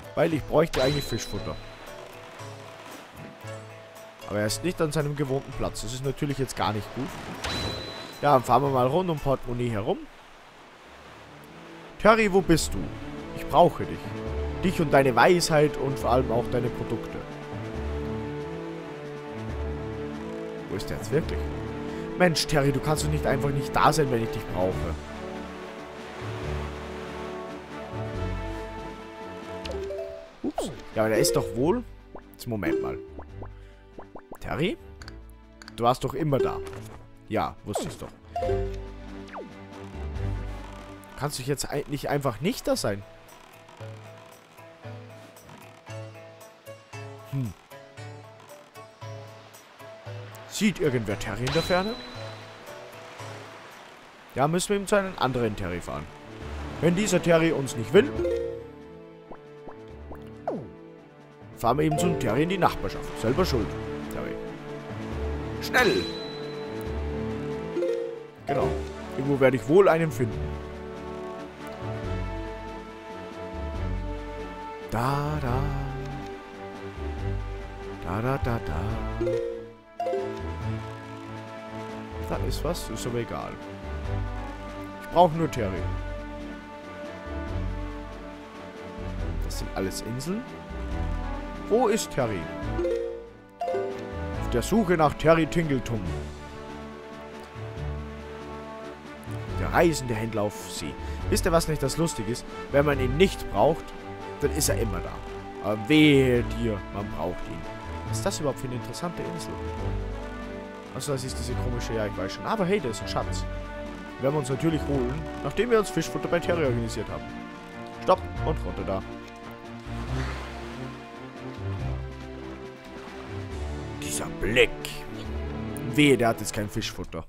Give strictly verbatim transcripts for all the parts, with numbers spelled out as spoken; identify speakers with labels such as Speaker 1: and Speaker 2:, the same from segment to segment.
Speaker 1: Weil ich bräuchte eigentlich Fischfutter. Aber er ist nicht an seinem gewohnten Platz. Das ist natürlich jetzt gar nicht gut. Ja, dann fahren wir mal rund um Portemonnaie herum. Terry, wo bist du? Ich brauche dich. Dich und deine Weisheit und vor allem auch deine Produkte. Wo ist der jetzt wirklich? Mensch, Terry, du kannst doch nicht einfach nicht da sein, wenn ich dich brauche. Ups. Ja, aber der ist doch wohl... Jetzt Moment mal. Terry? Du warst doch immer da. Ja, wusste ich doch. Kannst du jetzt nicht einfach nicht da sein? Hm. Sieht irgendwer Terry in der Ferne? Ja, müssen wir ihm zu einem anderen Terry fahren. Wenn dieser Terry uns nicht will, fahren wir eben zu einem Terry in die Nachbarschaft. Selber schuld, Terry. Schnell! Genau. Irgendwo werde ich wohl einen finden. Da, da. Da, da, da, da. Da ist was, ist aber egal. Ich brauche nur Terry. Das sind alles Inseln. Wo ist Terry? Auf der Suche nach Terry Tingletum. Der reisende Händler auf See. Wisst ihr, was nicht das lustig ist? Wenn man ihn nicht braucht, dann ist er immer da. Aber wehe dir, man braucht ihn. Was ist das überhaupt für eine interessante Insel? Also das ist diese komische, ja ich weiß schon. Aber hey, da ist ein Schatz. Den werden wir uns natürlich holen, nachdem wir uns Fischfutter bei Terry organisiert haben. Stopp und runter da. Dieser Blick. Wehe, der hat jetzt kein Fischfutter.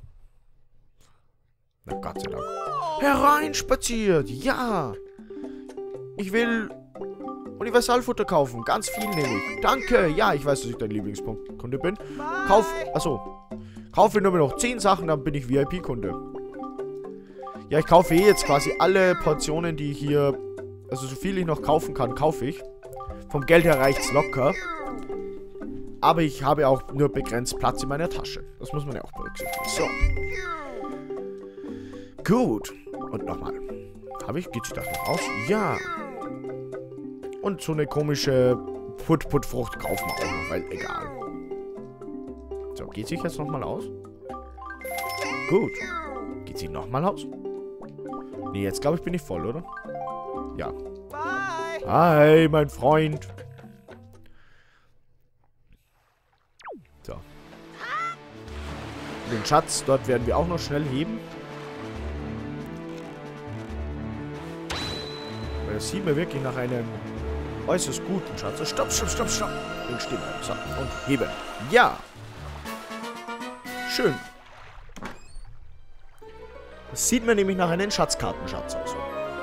Speaker 1: Na Gott sei Dank. Hereinspaziert, ja. Ich will Universalfutter kaufen. Ganz viel nämlich. Danke. Ja, ich weiß, dass ich dein Lieblingskunde bin. Kauf. Achso. Kaufe nur noch zehn Sachen, dann bin ich V I P-Kunde. Ja, ich kaufe eh jetzt quasi alle Portionen, die hier... Also so viel ich noch kaufen kann, kaufe ich. Vom Geld her reicht's locker. Aber ich habe auch nur begrenzt Platz in meiner Tasche. Das muss man ja auch berücksichtigen. So. Gut. Und nochmal. Habe ich? Geht sie das noch aus? Ja. Und so eine komische Put-Put-Frucht kaufen wir auch noch, weil egal. So, geht sich jetzt nochmal aus? Gut. Geht sie nochmal aus? Nee, jetzt glaube ich bin ich voll, oder? Ja.
Speaker 2: Bye.
Speaker 1: Hi, mein Freund. So. Den Schatz, dort werden wir auch noch schnell heben. Weil das sieht mir wirklich nach einem äußerst guten Schatz. Stopp, stopp, stopp, stopp. Den stehen wir. So, und heben. Ja. Schön. Das sieht mir nämlich nach einem Schatzkartenschatz aus.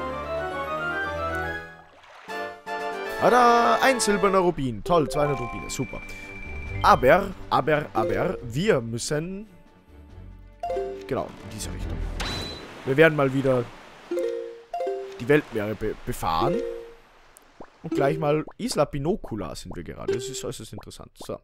Speaker 1: Tada, ein silberner Rubin. Toll, zweihundert Rubine. Super. Aber, aber, aber, wir müssen... Genau, in diese Richtung. Wir werden mal wieder die Weltmeere be befahren. Und gleich mal Isla Binocula sind wir gerade. Das ist äußerst interessant. So.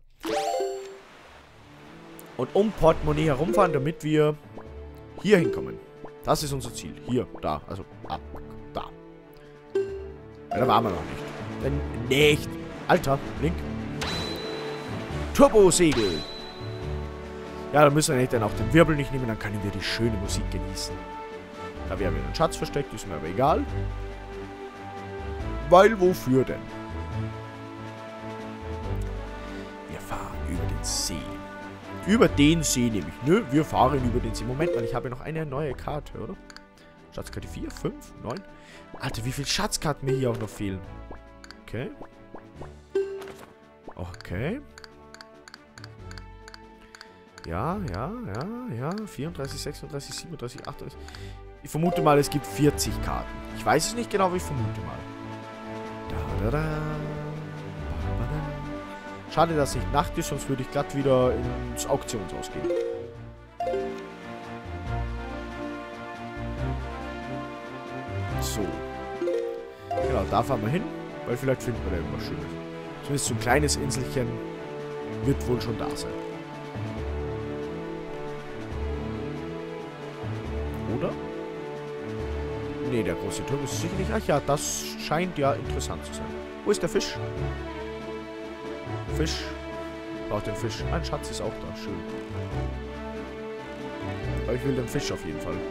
Speaker 1: Und um Portemonnaie herumfahren, damit wir hier hinkommen. Das ist unser Ziel. Hier, da, also ab, da. Ja, da waren wir noch nicht. Denn nicht. Alter, Link. Turbosegel. Ja, da müssen wir nicht dann auch den Wirbel nicht nehmen, dann können wir die schöne Musik genießen. Da wäre wieder ein Schatz versteckt, ist mir aber egal. Weil wofür denn? Wir fahren über den See. Über den See nämlich. Nö, wir fahren über den See. Moment mal, ich habe noch eine neue Karte, oder? Schatzkarte vier, fünf, neun. Alter, wie viele Schatzkarten mir hier auch noch fehlen. Okay. Okay. Ja, ja, ja, ja. vierunddreißig, sechsunddreißig, siebenunddreißig, achtunddreißig. Ich vermute mal, es gibt vierzig Karten. Ich weiß es nicht genau, aber ich vermute mal. Da, da, da. Schade, dass nicht Nacht ist, sonst würde ich glatt wieder ins Auktionshaus gehen. So. Genau, da fahren wir hin. Weil vielleicht finden wir da irgendwas Schönes. Zumindest so ein kleines Inselchen wird wohl schon da sein. Oder? Nee, der große Turm ist sicher nicht. Ach ja, das scheint ja interessant zu sein. Wo ist der Fisch? Fisch. Braucht den Fisch. Ein Schatz ist auch da. Schön. Aber ich will den Fisch auf jeden Fall.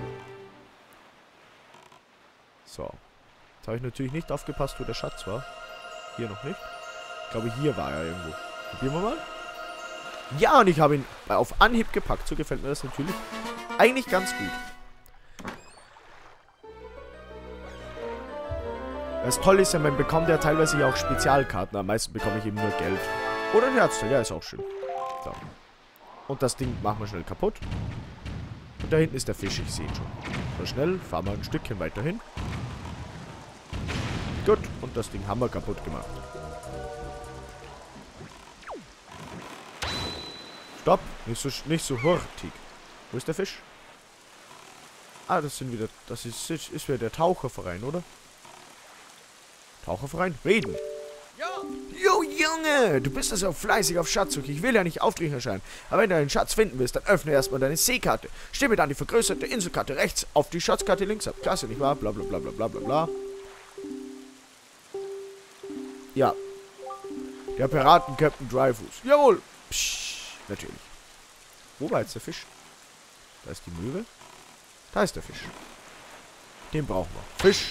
Speaker 1: So. Jetzt habe ich natürlich nicht aufgepasst, wo der Schatz war. Hier noch nicht. Ich glaube, hier war er irgendwo. Probieren wir mal. Ja, und ich habe ihn auf Anhieb gepackt. So gefällt mir das natürlich eigentlich ganz gut. Das Tolle ist ja, man bekommt ja teilweise ja auch Spezialkarten. Am meisten bekomme ich eben nur Geld. Oder ein Herzteil, ja, ist auch schön. So. Und das Ding machen wir schnell kaputt. Und da hinten ist der Fisch, ich sehe ihn schon. So, schnell, fahren wir ein Stückchen weiter hin. Gut, und das Ding haben wir kaputt gemacht. Stopp, nicht so, nicht so hurtig. Wo ist der Fisch? Ah, das sind wieder, das ist, ist wieder der Taucherverein, oder? Taucherverein? Reden! Jo, Junge! Du bist also fleißig auf Schatzsuche. Ich will ja nicht aufdringlich erscheinen. Aber wenn du einen Schatz finden willst, dann öffne erstmal deine Seekarte. Stimme dann die vergrößerte Inselkarte rechts auf die Schatzkarte links ab. Klasse, nicht wahr? Bla bla bla bla bla bla bla. Ja. Der Piraten-Captain Dreyfus. Jawohl! Psch, natürlich. Wo war jetzt der Fisch? Da ist die Möwe. Da ist der Fisch. Den brauchen wir. Fisch.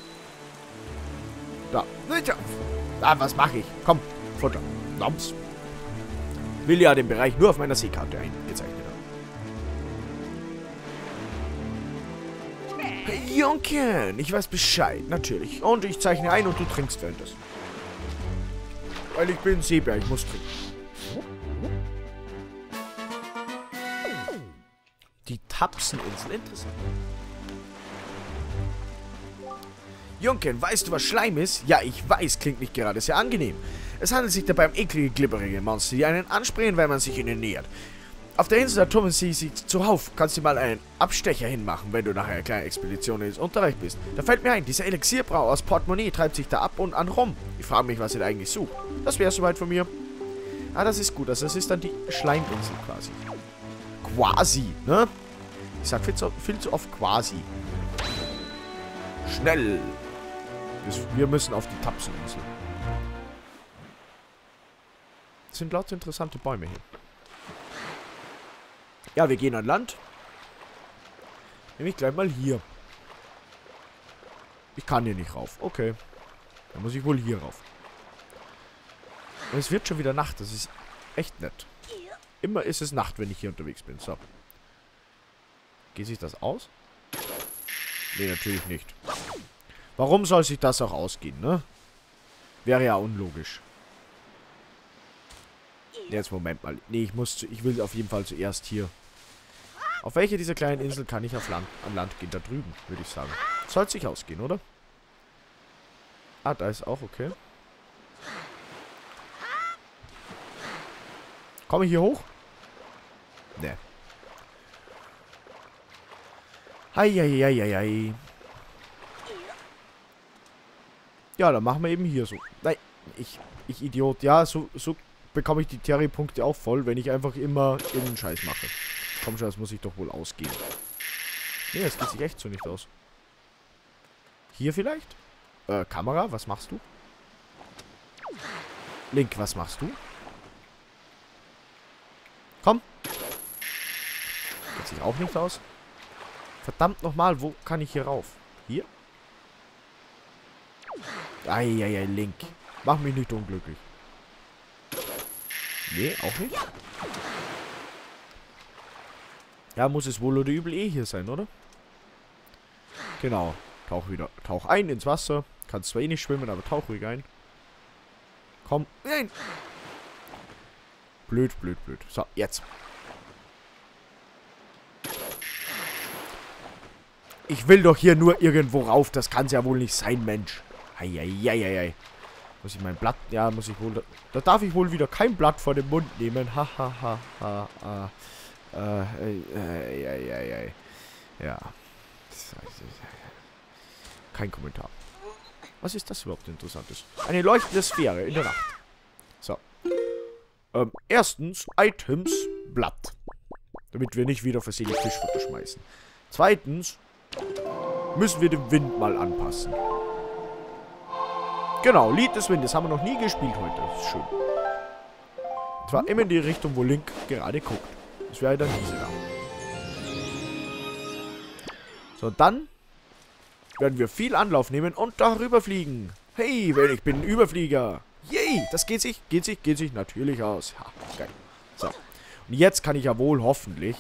Speaker 1: Da. Ah, was mache ich? Komm, Futter. Noms. Will ja den Bereich nur auf meiner Seekarte eingezeichnet haben. Hey, Junken, ich weiß Bescheid, natürlich. Und ich zeichne ein und du trinkst währenddessen. Weil ich bin Seebär, ich muss trinken. Die Tapseninsel, interessant. Junken, weißt du, was Schleim ist? Ja, ich weiß, klingt nicht gerade sehr angenehm. Es handelt sich dabei um eklige, glibberige Monster, die einen ansprechen, wenn man sich ihnen nähert. Auf der Insel, da tummeln sie sich zuhauf. Kannst du mal einen Abstecher hinmachen, wenn du nach einer kleinen Expedition ins Unterreich bist. Da fällt mir ein, dieser Elixierbrau aus Portemonnaie treibt sich da ab und an rum. Ich frage mich, was er da eigentlich sucht. Das wäre soweit von mir. Ah, das ist gut. Also, das ist dann die Schleiminsel quasi. Quasi, ne? Ich sag viel zu, viel zu oft quasi. Schnell! Wir müssen auf die Tapseninsel. Es sind lauter interessante Bäume hier. Ja, wir gehen an Land. Nämlich gleich mal hier. Ich kann hier nicht rauf. Okay. Dann muss ich wohl hier rauf. Und es wird schon wieder Nacht. Das ist echt nett. Immer ist es Nacht, wenn ich hier unterwegs bin. So. Geht sich das aus? Nee, natürlich nicht. Warum soll sich das auch ausgehen, ne? Wäre ja unlogisch. Jetzt, Moment mal. Nee, ich muss zu, ich will auf jeden Fall zuerst hier. Auf welche dieser kleinen Insel kann ich auf Land, an Land gehen? Da drüben, würde ich sagen. Soll sich ausgehen, oder? Ah, da ist auch okay. Komme ich hier hoch? Ne. Heieieiei. Ja, dann machen wir eben hier so. Nein, ich, ich Idiot. Ja, so, so bekomme ich die Terry-Punkte auch voll, wenn ich einfach immer irgendeinen Scheiß mache. Komm schon, das muss ich doch wohl ausgehen. Nee, das geht sich echt so nicht aus. Hier vielleicht? Äh, Kamera, was machst du? Link, was machst du? Komm. Geht sich auch nicht aus. Verdammt nochmal, wo kann ich hier rauf? Hier? Eieiei, Link. Mach mich nicht unglücklich. Nee, auch nicht. Ja, muss es wohl oder übel eh hier sein, oder? Genau. Tauch wieder. Tauch ein ins Wasser. Kannst zwar eh nicht schwimmen, aber tauch ruhig ein. Komm. Nein. Blöd, blöd, blöd. So, jetzt. Ich will doch hier nur irgendwo rauf. Das kann es ja wohl nicht sein, Mensch. Eieieiei. Muss ich mein Blatt... Ja, muss ich wohl... Da, da darf ich wohl wieder kein Blatt vor den Mund nehmen. Ha, ha, ha, ha, ha. Äh, eieiei. Ja. Kein Kommentar. Was ist das überhaupt Interessantes? Eine leuchtende Sphäre in der Nacht. So. Ähm, erstens, Items, Blatt. Damit wir nicht wieder versehentlich Fischfutter schmeißen. Zweitens, müssen wir den Wind mal anpassen. Genau, Lied des Windes. Haben wir noch nie gespielt heute. Das ist schön. Zwar immer in die Richtung, wo Link gerade guckt. Das wäre dann diese da. So, dann werden wir viel Anlauf nehmen und darüber fliegen. Hey, ich bin ein Überflieger. Yay, das geht sich, geht sich, geht sich natürlich aus. Ha, geil. So. Und jetzt kann ich ja wohl hoffentlich...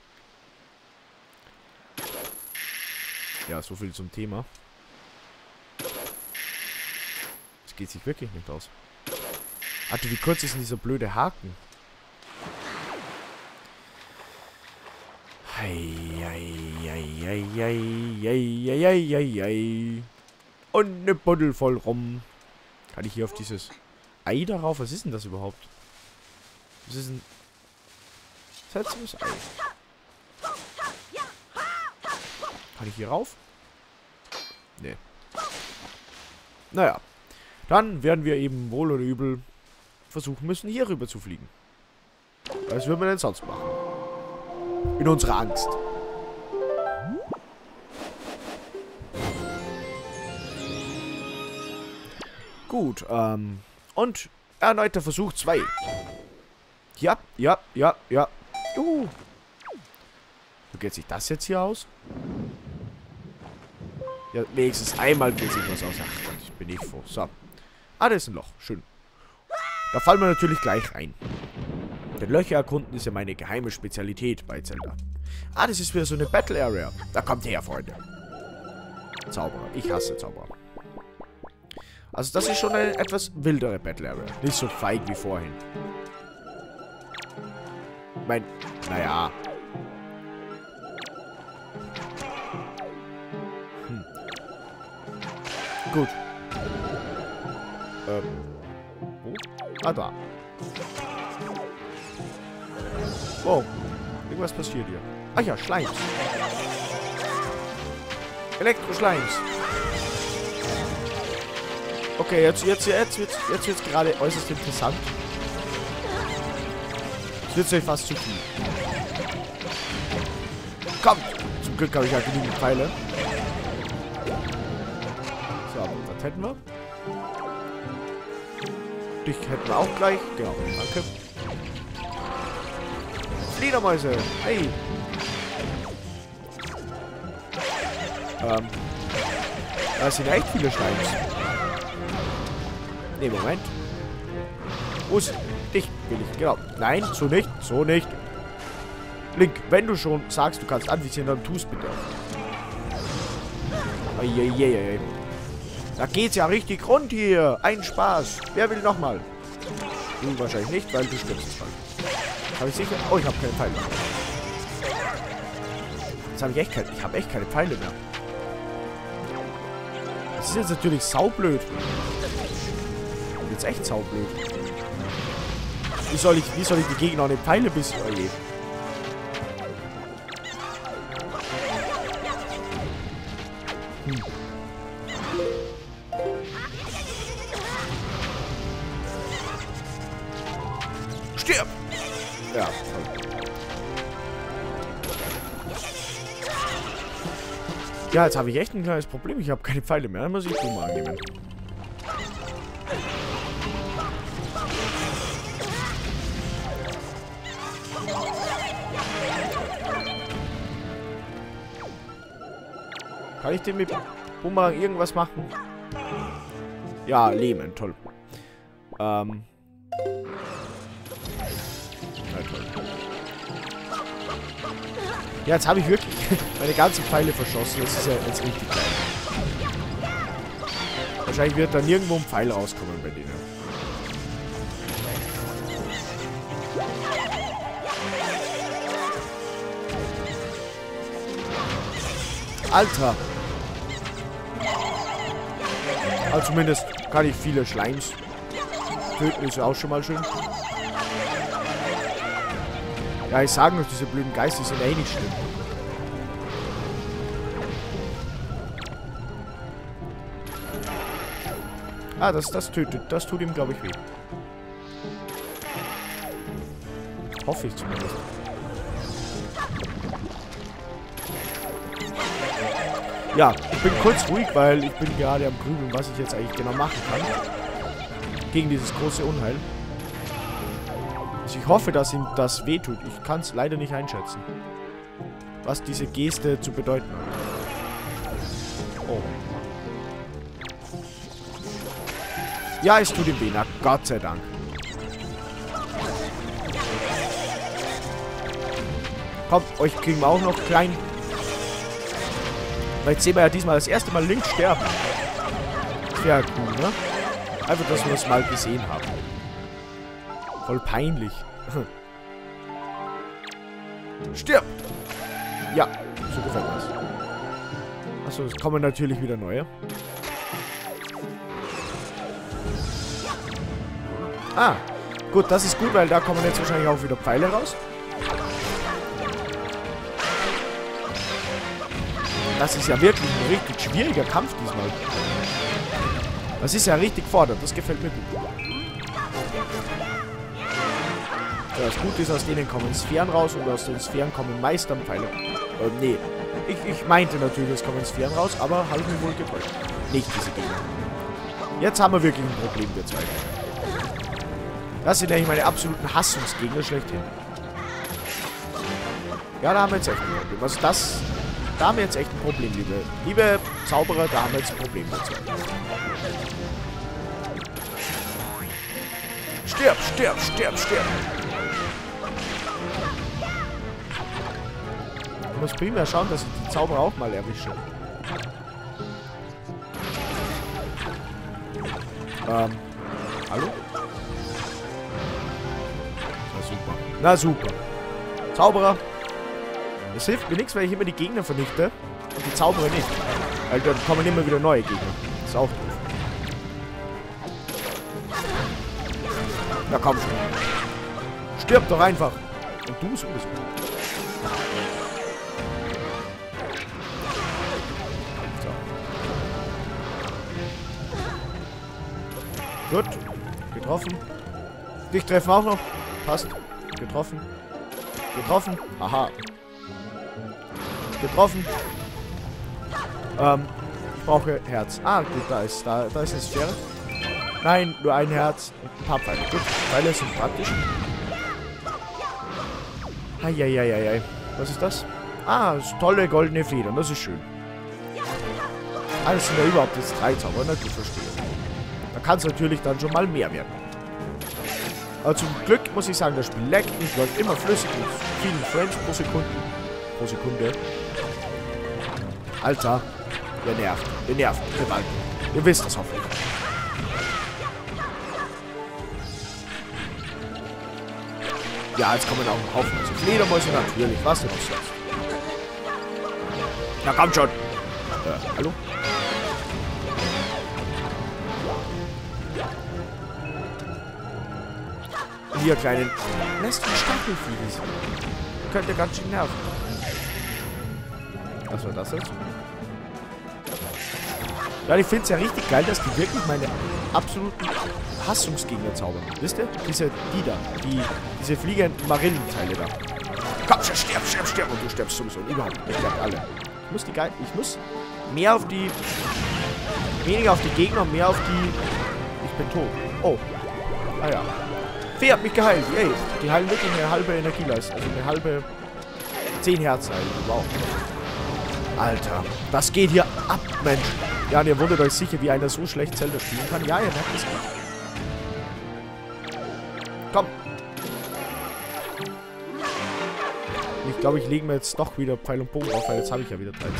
Speaker 1: Ja, so viel zum Thema. Das geht sich wirklich nicht aus. Alter, wie kurz ist denn dieser blöde Haken? Eieieiei. Und eine Buddel voll rum. Kann ich hier auf dieses Ei darauf? Was ist denn das überhaupt? Was ist ein seltsames Ei? Kann ich hier rauf? Nee. Naja. Dann werden wir eben wohl oder übel versuchen müssen, hier rüber zu fliegen. Was würden wir denn sonst machen? In unserer Angst. Gut, ähm. Und erneuter Versuch zwei. Ja, ja, ja, ja. Juhu. So geht sich das jetzt hier aus? Ja, wenigstens einmal geht sich was aus. Ach Gott, ich bin nicht froh. So. Ah, da ist ein Loch. Schön. Da fallen wir natürlich gleich rein. Denn Löcher erkunden ist ja meine geheime Spezialität bei Zelda. Ah, das ist wieder so eine Battle Area. Da kommt her, Freunde. Zauberer. Ich hasse Zauberer. Also das ist schon eine etwas wildere Battle Area. Nicht so feig wie vorhin. Ich mein, naja. Hm. Gut. Ähm. Wo? Ah, da. Wow. Irgendwas passiert hier. Ach ja, Schleims. Elektro-Schleims. Okay, jetzt, jetzt, jetzt, jetzt, jetzt wird es gerade äußerst interessant. Jetzt wird es euch fast zu viel. Kommt! Zum Glück habe ich ja genügend Pfeile. So, was hätten wir? Dich hätten wir auch gleich. Genau, danke. Fledermäuse! Hey! Ähm. Da sind echt viele Schleims. Ne, Moment. Wo ist dich? Will ich, genau. Nein, so nicht, so nicht. Link, wenn du schon sagst, du kannst anvisieren, dann tust bitte. Eieieiei. Da geht's ja richtig rund hier. Ein Spaß. Wer will nochmal? Du wahrscheinlich nicht, weil du stirbst es bald. Habe ich sicher? Oh, ich habe keine Pfeile mehr. Jetzt habe ich echt keine. Ich habe echt keine Pfeile mehr. Das ist jetzt natürlich saublöd. Jetzt echt saublöd. Wie soll ich, wie soll ich die Gegner ohne Pfeile bis... Oh je. Hm. Stirb! Ja, toll. Ja, jetzt habe ich echt ein kleines Problem. Ich habe keine Pfeile mehr. Dann muss ich die mal annehmen. Kann ich den mit Bumerang irgendwas machen? Ja, Leben, toll. Ähm. Na toll. Ja, jetzt habe ich wirklich meine ganzen Pfeile verschossen. Das ist ja jetzt richtig geil. Wahrscheinlich wird da nirgendwo ein Pfeil rauskommen bei denen. Alter! Also zumindest kann ich viele Schleims töten, ist ja auch schon mal schön. Ja, ich sage noch, diese blöden Geister sind eh nicht schlimm. Ah, das, das tötet. Das tut ihm, glaube ich, weh. Hoffe ich zumindest. Ja, ich bin kurz ruhig, weil ich bin gerade am Grübeln, was ich jetzt eigentlich genau machen kann. Gegen dieses große Unheil. Also ich hoffe, dass ihm das wehtut. Ich kann es leider nicht einschätzen. Was diese Geste zu bedeuten hat. Oh. Ja, es tut ihm weh. Na, Gott sei Dank. Kommt, euch kriegen wir auch noch klein. Vielleicht sehen wir ja diesmal das erste Mal Link sterben. Das wäre halt cool, ne? Einfach, dass wir das mal gesehen haben. Voll peinlich. Stirb! Ja, so gefällt mir das. Achso, es kommen natürlich wieder neue. Ah, gut, das ist gut, weil da kommen jetzt wahrscheinlich auch wieder Pfeile raus. Das ist ja wirklich ein richtig schwieriger Kampf diesmal. Das ist ja richtig fordernd, das gefällt mir gut. Ja, das Gute ist, aus denen kommen Sphären raus und aus den Sphären kommen Meisterpfeile. Äh, nee. Ich, ich meinte natürlich, es kommen Sphären raus, aber habe ich mir wohl getäuscht. Nicht diese Gegner. Jetzt haben wir wirklich ein Problem, wir zwei. Das sind eigentlich meine absoluten Hassungsgegner schlechthin. Ja, da haben wir jetzt echt ein Problem. Also das... Da haben wir jetzt echt ein Problem, liebe, liebe Zauberer, da haben wir jetzt ein Problem dazu. Stirb, stirb, stirb, stirb. Ich muss primär schauen, dass ich die Zauberer auch mal erwische. Ähm, hallo? Na super. Na super. Zauberer. Es hilft mir nichts, weil ich immer die Gegner vernichte und die Zauberer nicht. Weil dann kommen immer wieder neue Gegner. Das ist auch doof. Na komm schon. Stirb doch einfach. Und du sowieso. So. Gut. Getroffen. Dich treffen auch noch. Passt. Getroffen. Getroffen. Aha. Getroffen. Ähm, ich brauche Herz. Ah, gut, da ist, da, da ist eine Sphäre. Nein, nur ein Herz und ein paar Pfeile. Gut, Pfeile sind praktisch. Eieieiei. Was ist das? Ah, das ist tolle goldene Federn. Das ist schön. Ah, das sind ja überhaupt jetzt drei Zauber. Na gut, verstehe. Da kann es natürlich dann schon mal mehr werden. Aber zum Glück muss ich sagen, das Spiel leckt nicht, läuft immer flüssig mit vielen Frames pro Sekunde. Pro Sekunde. Alter, der nervt. Der nervt. Gewalt. Ihr wisst das hoffentlich. Ja, jetzt kommen auch ein Haufen. Also Fledermäuse natürlich. Was denn noch sonst? Na komm schon. Äh, hallo? Hier, kleinen. Lässt den Stachelfliegen. Könnte ganz schön nerven. Was war das jetzt? Ja, ich finde es ja richtig geil, dass die wirklich meine absoluten Hassungsgegner zaubern. Wisst ihr? Diese, die da. Die, diese fliegenden Marillenteile da. Komm schon, stirb, stirb, stirb. Und du stirbst sowieso. Überhaupt. Ich sterbe alle. Ich muss die geil. Ich muss mehr auf die. Weniger auf die Gegner und mehr auf die. Ich bin tot. Oh. Ah ja. Fee hat mich geheilt. Ey, die heilen wirklich eine halbe Energieleistung. Also eine halbe. zehn Herz heilen. Wow. Alter. Das geht hier ab, Mensch. Ja, und ihr wundert euch sicher, wie einer so schlecht Zelda spielen kann. Ja, ihr merkt es nicht. Komm. Ich glaube, ich lege mir jetzt doch wieder Pfeil und Bogen auf, weil jetzt habe ich ja wieder dreizehn.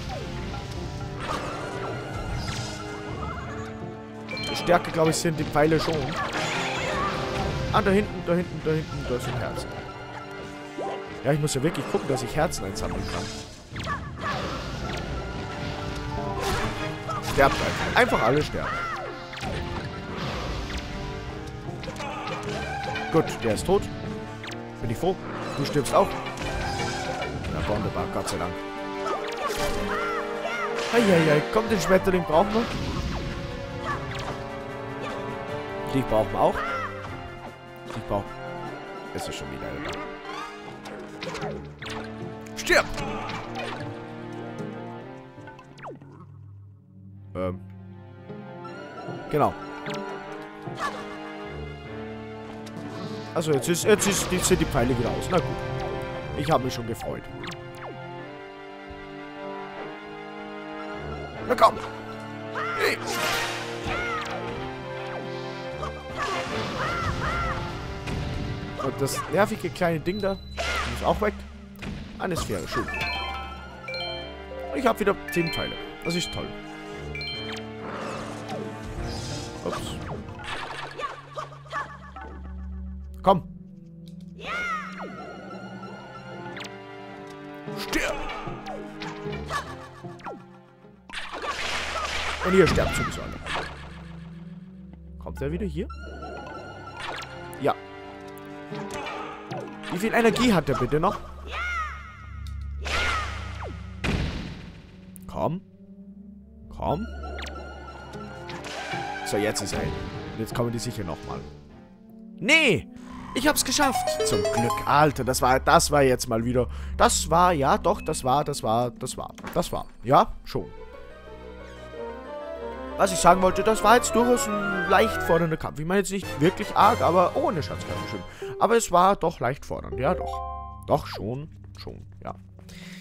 Speaker 1: Die Stärke, glaube ich, sind die Pfeile schon. Ah, da hinten, da hinten, da hinten, da ist ein Herz. Ja, ich muss ja wirklich gucken, dass ich Herzen einsammeln kann. Sterbt einfach. Einfach alle sterben. Gut, der ist tot. Bin ich froh. Du stirbst auch. Na, wunderbar, Gott sei Dank. Eieiei, komm, den Schmetterling brauchen wir. Die brauchen wir auch. Ich brauche... Es ist schon wieder da. Stirb! Ähm. Genau. Also jetzt ist, jetzt ist, jetzt sind die Pfeile wieder aus. Na gut. Ich habe mich schon gefreut. Na komm! Hey. Und das nervige kleine Ding da ist auch weg. Eine Sphäre, schön. Ich habe wieder zehn Pfeile. Das ist toll. Ups. Komm. Stirb! Und hier sterbt sowieso alle. Kommt er wieder hier? Ja. Wie viel Energie hat der bitte noch? Komm. Komm. So, jetzt ist er hin. Jetzt kommen die sicher nochmal. Nee! Ich hab's geschafft. Zum Glück. Alter, das war, das war jetzt mal wieder... Das war, ja doch, das war, das war, das war, das war. Ja, schon. Was ich sagen wollte, das war jetzt durchaus ein leicht fordernder Kampf. Ich meine jetzt nicht wirklich arg, aber ohne Schatzkarten schön. Aber es war doch leicht fordernd, ja doch. Doch, schon, schon, ja.